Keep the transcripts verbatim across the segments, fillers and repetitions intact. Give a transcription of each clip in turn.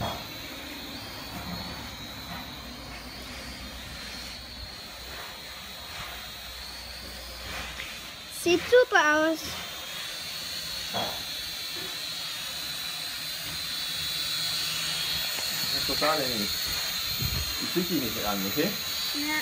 Sieht super aus. Das ist total ähnlich. Ich krieg die nicht an, okay? Ja.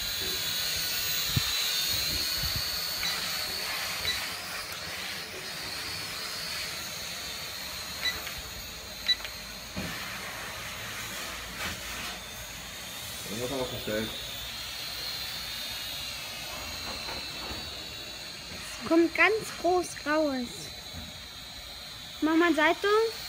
Irgendwas haben wir verstellt. Es kommt ganz groß raus. Mach mal Seite.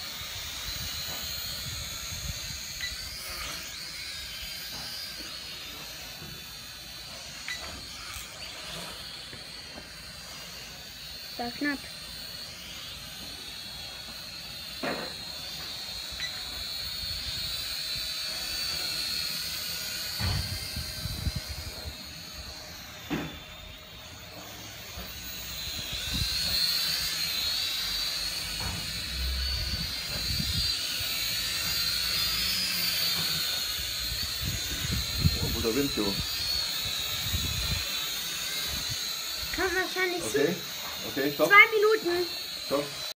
War knapp. Oh, guter Wind, so. Kommt wahrscheinlich Okay, okay, stopp. zwei Minuten. Stopp.